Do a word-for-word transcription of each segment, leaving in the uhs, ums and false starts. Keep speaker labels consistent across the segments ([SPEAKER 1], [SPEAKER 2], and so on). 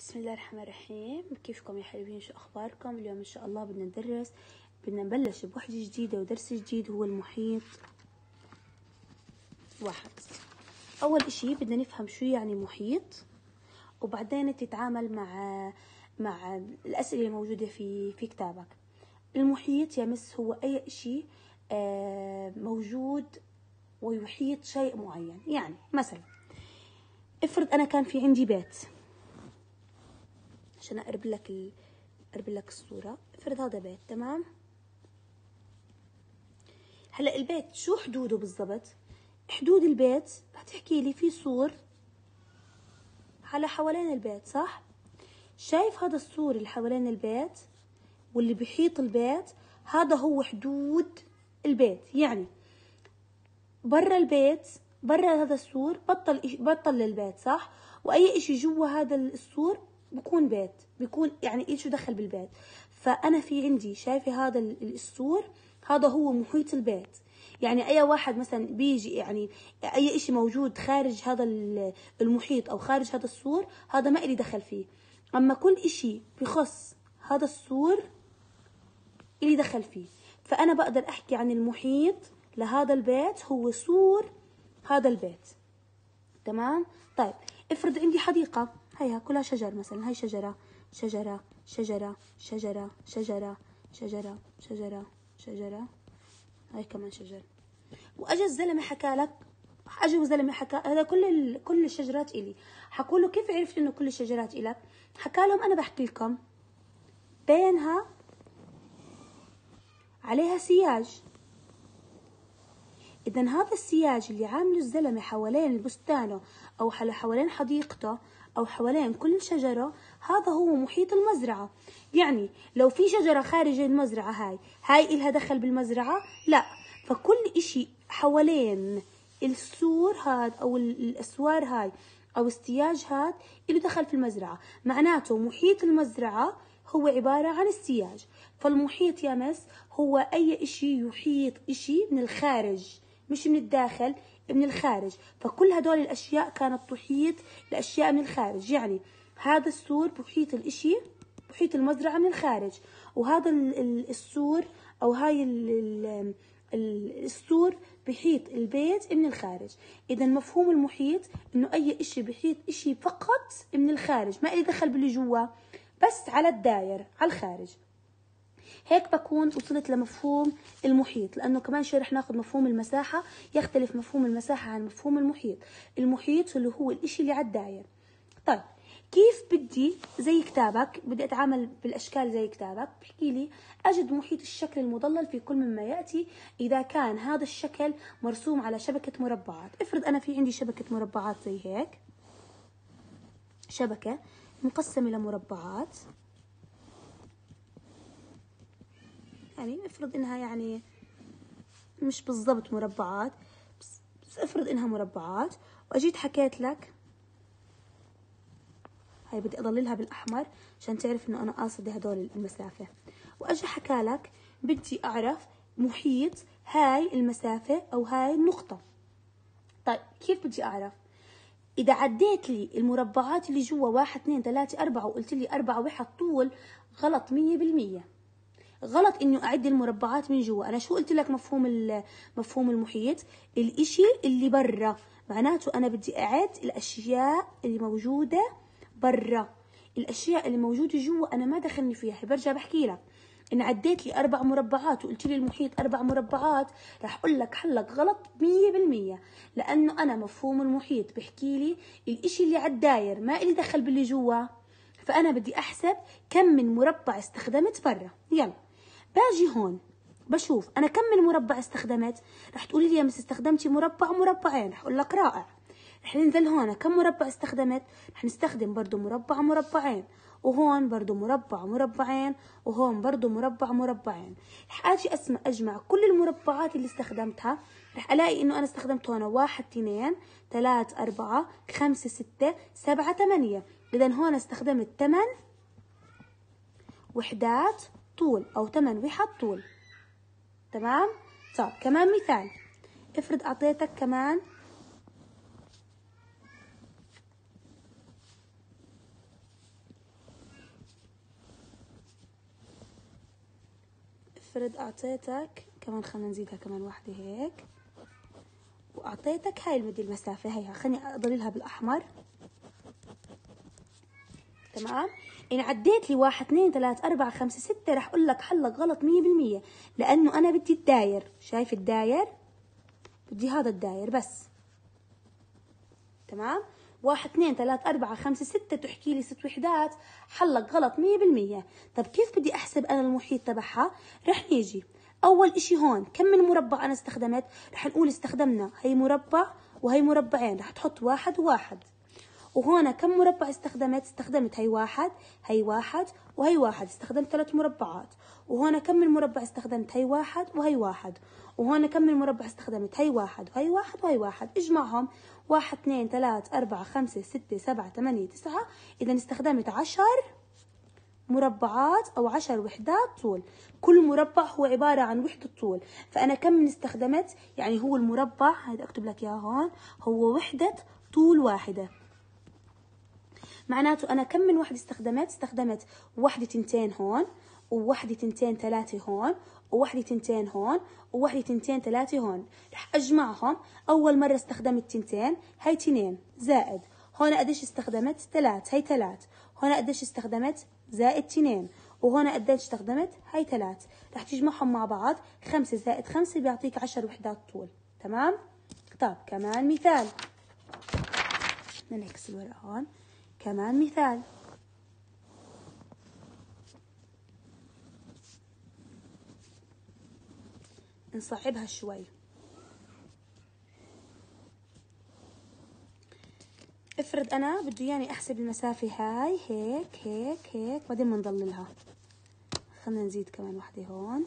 [SPEAKER 1] بسم الله الرحمن الرحيم. كيفكم يا حلوين؟ شو أخباركم؟ اليوم إن شاء الله بدنا ندرس بدنا نبلش بوحدة جديدة ودرس جديد هو المحيط واحد. أول إشي بدنا نفهم شو يعني محيط، وبعدين تتعامل مع مع الأسئلة الموجودة في في كتابك. المحيط يا مس هو أي إشي موجود ويحيط شيء معين. يعني مثلا افرض أنا كان في عندي بيت، عشان أقرب لك ال... أقرب لك الصورة. افرض هذا بيت، تمام؟ هلا البيت شو حدوده بالضبط؟ حدود البيت هتحكي لي في سور على حوالين البيت، صح؟ شايف هذا السور اللي حوالين البيت واللي بيحيط البيت؟ هذا هو حدود البيت. يعني برا البيت، برا هذا السور بطل إش... بطل للبيت، صح؟ واي اشي جوا هذا السور بكون بيت، بيكون يعني ايش دخل بالبيت. فانا في عندي شايفه هذا السور، هذا هو محيط البيت. يعني اي واحد مثلا بيجي، يعني اي اشي موجود خارج هذا المحيط او خارج هذا السور، هذا ما إلي دخل فيه. اما كل اشي بخص هذا السور إلي دخل فيه. فانا بقدر احكي عن المحيط لهذا البيت هو سور هذا البيت، تمام؟ طيب افرض عندي حديقة هيها كلها شجر، مثلا هاي شجرة شجرة شجرة شجرة شجرة شجرة شجرة شجرة، هاي كمان شجر. واجا الزلمة حكى لك، اجى الزلمة حكى هذا كل ال... كل الشجرات إلي. حكوا له كيف عرفت انه كل الشجرات إلك؟ حكى لهم انا بحكي لكم بينها عليها سياج. إذا هذا السياج اللي عامله الزلمة حوالين بستانه أو حوالين حديقته أو حوالين كل شجرة، هذا هو محيط المزرعة. يعني لو في شجرة خارج المزرعة، هاي هاي إلها دخل بالمزرعة؟ لا. فكل إشي حوالين السور هاد أو الأسوار هاي أو السياج هاد إله دخل في المزرعة. معناته محيط المزرعة هو عبارة عن السياج. فالمحيط يا مس هو أي إشي يحيط إشي من الخارج، مش من الداخل، من الخارج. فكل هدول الأشياء كانت تحيط الأشياء من الخارج. يعني هذا السور بحيط الإشي، بحيط المزرعة من الخارج، وهذا السور أو هاي السور بحيط البيت من الخارج. إذا مفهوم المحيط إنه أي إشي بحيط إشي فقط من الخارج، ما إلي دخل باللي جوا، بس على الداير على الخارج. هيك بكون وصلت لمفهوم المحيط. لأنه كمان شوي رح ناخذ مفهوم المساحة، يختلف مفهوم المساحة عن مفهوم المحيط. المحيط اللي هو الإشي اللي على الداير. طيب كيف بدي زي كتابك بدي أتعامل بالأشكال زي كتابك؟ بحكي لي أجد محيط الشكل المضلل في كل مما يأتي إذا كان هذا الشكل مرسوم على شبكة مربعات. افرض أنا في عندي شبكة مربعات زي هيك، شبكة مقسمة لمربعات، يعني افرض انها يعني مش بالضبط مربعات، بس, بس افرض انها مربعات. واجيت حكيت لك، هاي بدي اضللها بالاحمر عشان تعرف انه انا قاصده هدول المسافة. واجي حكى لك بدي اعرف محيط هاي المسافة او هاي النقطة. طيب كيف بدي اعرف؟ اذا عديت لي المربعات اللي جوا واحد اثنين ثلاثة اربعة وقلت لي اربعة واحد طول، غلط مية بالمية. غلط انه اعد المربعات من جوا. انا شو قلت لك مفهوم مفهوم المحيط؟ الاشي اللي برا. معناته انا بدي اعد الاشياء اللي موجوده برا. الاشياء اللي موجوده جوا انا ما دخلني فيها. برجع بحكي لك ان عديت لي اربع مربعات وقلت لي المحيط اربع مربعات، رح اقول لك حلك غلط مية بالمية. لانه انا مفهوم المحيط بحكي لي الاشي اللي على الداير، ما إلي دخل باللي جوا. فانا بدي احسب كم من مربع استخدمت برا. يلا باجي هون بشوف انا كم من مربع استخدمت. رح تقولي لي يا مس استخدمتي مربع مربعين، رح اقول لك رائع. رح ننزل هون كم مربع استخدمت، رح نستخدم برضو مربع مربعين، وهون برضو مربع مربعين، وهون برضو مربع مربعين. رح اجي اسمع اجمع كل المربعات اللي استخدمتها، رح الاقي انه انا استخدمت هون واحد اثنين ثلاث اربعة خمسة ستة سبعة ثمانية. اذا هون استخدمت ثمان وحدات طول او ثمان وحد طول، تمام؟ طيب كمان مثال، افرض اعطيتك كمان افرض اعطيتك كمان، خلينا نزيدها كمان واحدة هيك، واعطيتك هاي المدة المسافة هيها، خليني اضللها بالاحمر. تمام. إن عديت لي واحد اثنين ثلاثة أربعة خمسة ستة راح أقول لك حلك غلط مية بالمية، لأنه أنا بدي الداير. شايف الداير؟ بدي هذا الداير بس. تمام. واحد اثنين ثلاثة أربعة خمسة ستة تحكي لي ست وحدات، حلك غلط مية بالمية. طب كيف بدي أحسب أنا المحيط تبعها؟ رح نيجي أول إشي هون كم من مربع أنا استخدمت؟ رح نقول استخدمنا هي مربع وهي مربعين، رح تحط واحد وواحد. وهنا كم مربع استخدمت؟ استخدمت هي واحد، هي واحد وهي واحد، استخدمت ثلاث مربعات. وهنا كم من مربع استخدمت؟ هي واحد وهي واحد. وهنا كم من مربع استخدمت؟ هي واحد وهي واحد وهي واحد. اجمعهم، واحد اثنين ثلاثة أربعة خمسة ستة سبعة ثمانية تسعة. إذا استخدمت عشر مربعات أو عشر وحدات طول. كل مربع هو عبارة عن وحدة طول، فأنا كم من استخدمت؟ يعني هو المربع، هيدا أكتب لك إياه هون، هو وحدة طول واحدة. معناته أنا كم من وحدة استخدمت؟ استخدمت وحدة تنتين هون، ووحدة تنتين ثلاثة هون، ووحدة تنتين هون، ووحدة تنتين ثلاثة هون. رح أجمعهم. أول مرة استخدمت تنتين، هاي تنين زائد هون قديش استخدمت؟ ثلاث، هاي ثلاث. هون قديش استخدمت؟ زائد تنين. وهون قديش استخدمت؟ هاي ثلاث. رح تجمعهم مع بعض، خمسة زائد خمسة بيعطيك عشر وحدات طول. تمام؟ طيب كمان مثال، نعكس الورقة هون. كمان مثال، نصعبها شوي. افرض انا بده ياني احسب المسافة هاي هيك هيك هيك، بعدين بنضللها. خلينا نزيد كمان وحدة هون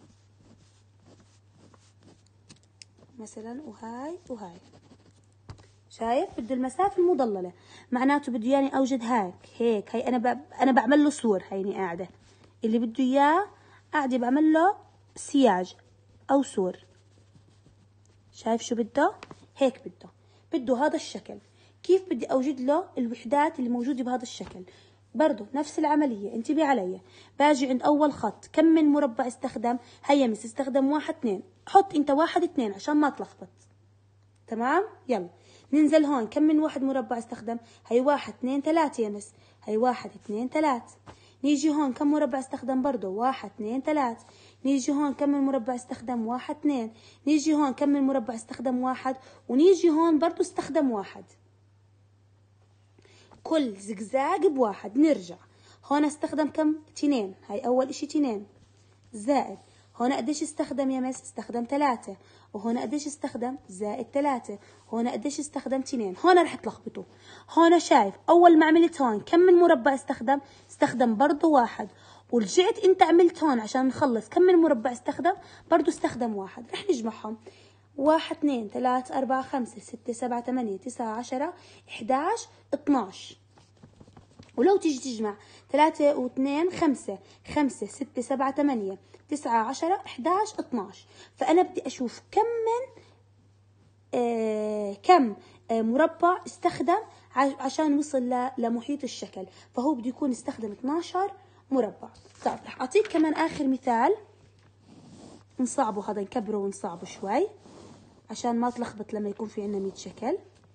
[SPEAKER 1] مثلا، وهاي وهاي. شايف؟ بده المسافة المضللة، معناته بده ياني اوجد هيك هيك. هي انا ب... انا بعمل له صور، هيني قاعدة اللي بده اياه، قاعدة بعمل له سياج او صور. شايف شو بده؟ هيك بده بده هذا الشكل. كيف بدي اوجد له الوحدات اللي موجودة بهذا الشكل؟ برضو نفس العملية، انتبه علي. باجي عند اول خط، كم من مربع استخدم؟ هيا مس استخدم واحد اثنين، حط انت واحد اثنين عشان ما تلخبط. تمام. يلا ننزل هون، كم من واحد مربع استخدم؟ هي واحد اثنين ثلاثة يا مس، هي واحد اثنين ثلاثة. نيجي هون كم مربع استخدم؟ برضو واحد اثنين ثلاثة. نيجي هون كم من مربع استخدم؟ واحد اثنين. نيجي هون كم من مربع استخدم؟ واحد. ونيجي هون برضو استخدم واحد. كل زقزاق بواحد. نرجع هون استخدم كم؟ اثنين، هاي اول اشي اثنين زائد هون قديش استخدم يا مس؟ استخدم ثلاثة. وهون قديش استخدم؟ زائد ثلاثة. هون قديش استخدم؟ اثنين. هون رح تلخبطوا. هون شايف اول ما عملت هون كم من مربع استخدم؟ استخدم برضو واحد. ورجعت انت عملت هون عشان نخلص كم من مربع استخدم؟ برضو استخدم واحد. رح نجمعهم، واحد اثنين ثلاثة أربعة خمسة ستة سبعة ثمانية تسعة عشرة إحداش اثناش. ولو تيجي تجمع ثلاثة واثنين خمسة، خمسة ستة سبعة ثمانية تسعة عشرة إحداش اثناش. فأنا بدي أشوف كم من آه كم آه مربع استخدم عشان وصل لمحيط الشكل، فهو بده يكون استخدم اثناش مربع. طيب رح أعطيك كمان آخر مثال، نصعبه هذا، نكبره ونصعبه شوي عشان ما تلخبط لما يكون في عنا مية شكل.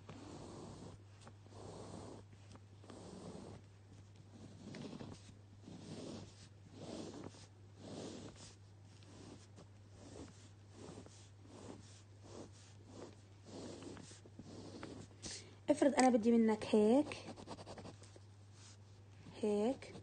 [SPEAKER 1] افرض انا بدي منك هيك هيك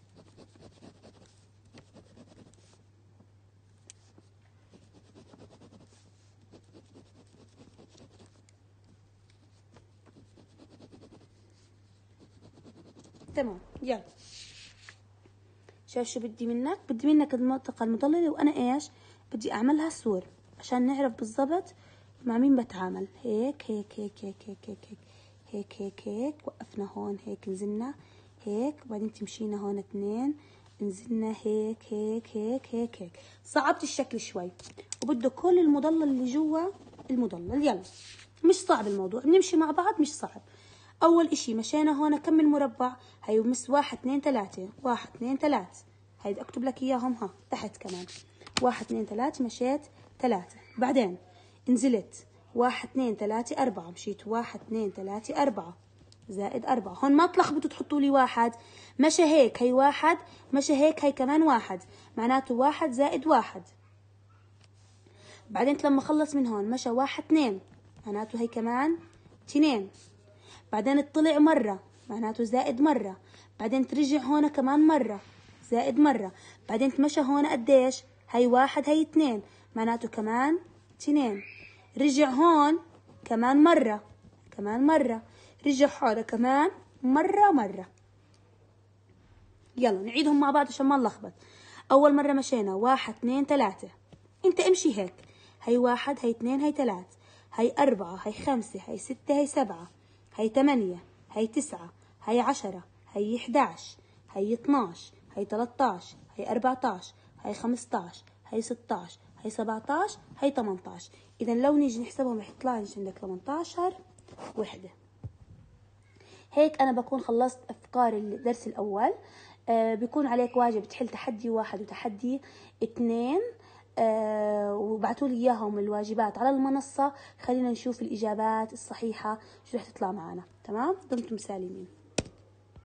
[SPEAKER 1] تمام. يلا شايف شو بدي منك؟ بدي منك المنطقة المضللة، وانا ايش بدي اعملها سور عشان نعرف بالضبط مع مين بتعامل. هيك هيك هيك هيك هيك هيك هيك هيك هيك هيك. وقفنا هون هيك، نزلنا هيك، وبعدين تمشينا هون اثنين، نزلنا هيك هيك هيك هيك هيك. صعبت الشكل شوي، وبده كل المضلل اللي جوا المضلل. يلا مش صعب الموضوع، بنمشي مع بعض مش صعب. اول اشي مشينا هون كم من مربع؟ هي مس واحد اثنين ثلاثة، واحد اثنين ثلاثة. هيدا اكتب لك اياهم ها تحت كمان، واحد اثنين ثلاثة مشيت ثلاثة. بعدين نزلت واحد اثنين ثلاثة أربعة، مشيت واحد اثنين ثلاثة أربعة زائد أربعة. هون ما تلخبطوا تحطوا لي واحد، مشى هيك هي واحد، مشى هيك هي كمان واحد، معناته واحد زائد واحد. بعدين لما خلص من هون مشى واحد اثنين، معناته هي كمان اثنين. بعدين طلع مرة، معناته زائد مرة. بعدين ترجع هون كمان مرة، زائد مرة. بعدين تمشى هون قديش؟ هي واحد هي اثنين، معناته كمان اثنين. رجع هون كمان مرة، كمان مرة. رجع هون كمان مرة مرة. يلا نعيدهم مع بعض عشان ما نلخبط. أول مرة مشينا واحد اثنين ثلاثة، أنت امشي هيك، هي واحد هي اثنين هي ثلاث، هي أربعة هي خمسة هي ستة هي سبعة هي ثمانية هي تسعة هي عشرة هي إحداش هي اثناش هي ثلاثطاش هي أربعطاش هي خمسطاش هي ستطاش هي سبعطاش هي ثمنطاش. إذا لو نيجي نحسبهم رح يطلع لي عندك ثمنطاشر وحدة. هيك أنا بكون خلصت أفكار الدرس الأول. آه بيكون عليك واجب تحل تحدي واحد وتحدي اثنين، آه وبعتوا لي إياهم الواجبات على المنصة. خلينا نشوف الإجابات الصحيحة شو رح تطلع معنا. تمام؟ دمتم سالمين.